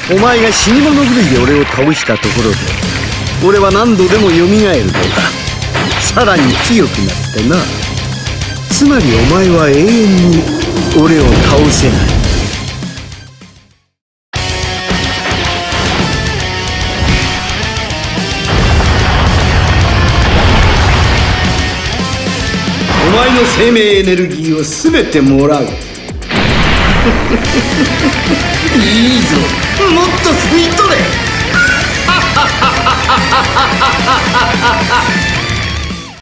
お前が死に物狂いで俺を倒したところで俺は何度でもよみがえるのだ。さらに強くなってな。つまりお前は永遠に俺を倒せない。お前の生命エネルギーを全てもらう。いいぞ、もっと吸い取れ。